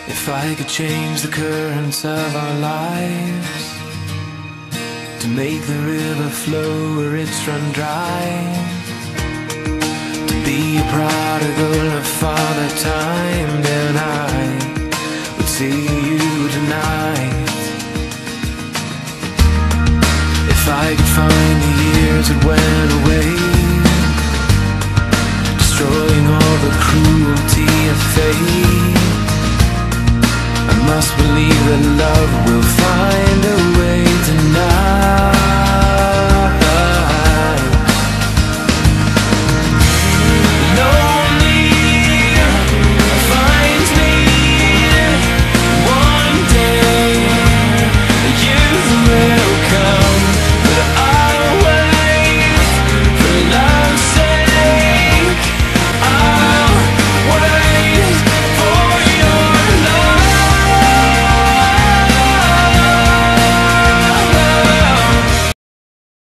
If I could change the currents of our lives, to make the river flow where it's run dry, to be a prodigal of Father Time, then I would see you tonight. If I could find the years that went away, destroying all the cruelty of fate, I must believe that love will find